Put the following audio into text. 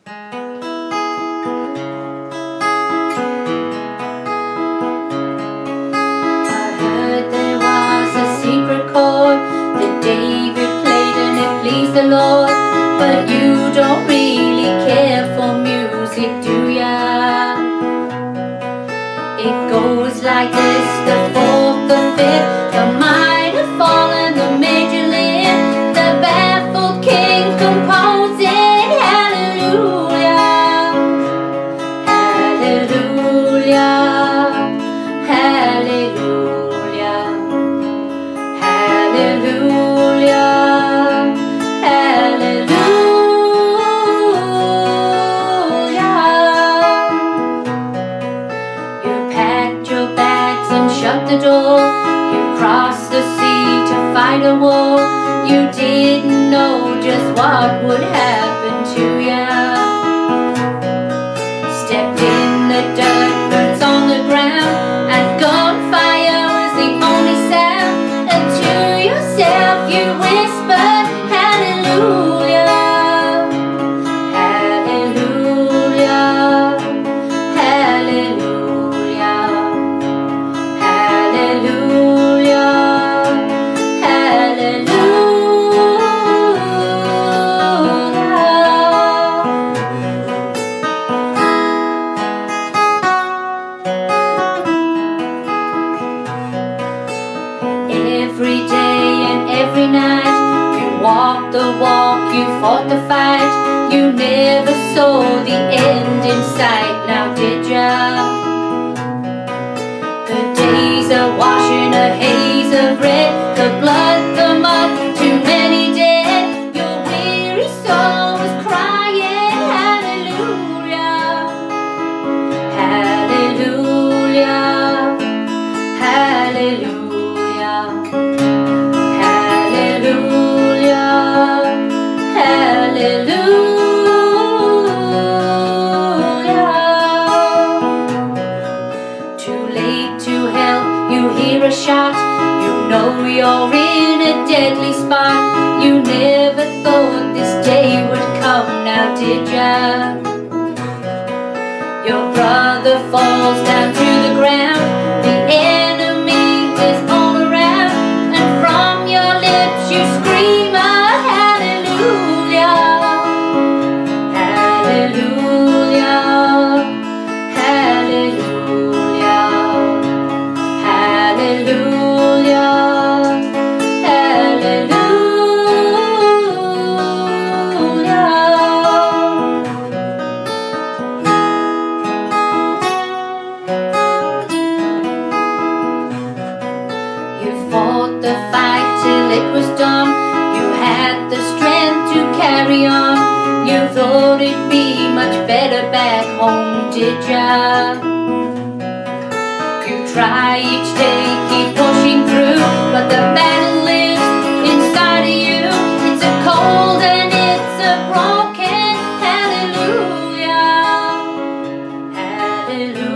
The Lord, but you don't really care for music, do ya? It goes like this: the fourth, the fifth, the minor fall and the major lift, the baffled king composing hallelujah, hallelujah, hallelujah, hallelujah. Shut the door, you crossed the sea to fight a war. You didn't know just what would happen to ya. Stepped in the dirt, boots on the ground, and gunfire was the only sound. And to yourself you whispered hallelujah, hallelujah, hallelujah. Every day and every night you walked the walk, you fought the fight. You never saw the end in sight, now did ya? The days are washing a haze of red, the blood, the mud, too many dead. Your weary soul was crying hallelujah, hallelujah, hallelujah. You hear a shot, you know you're in a deadly spot. You never thought this day would come, now did ya? Your brother falls down to the ground, the enemy is all around, and from your lips you scream a hallelujah, hallelujah, hallelujah. Fought the fight till it was done. You had the strength to carry on. You thought it'd be much better back home, did ya? You try each day, keep pushing through, but the battle lives inside of you. It's a cold and it's a broken hallelujah, hallelujah.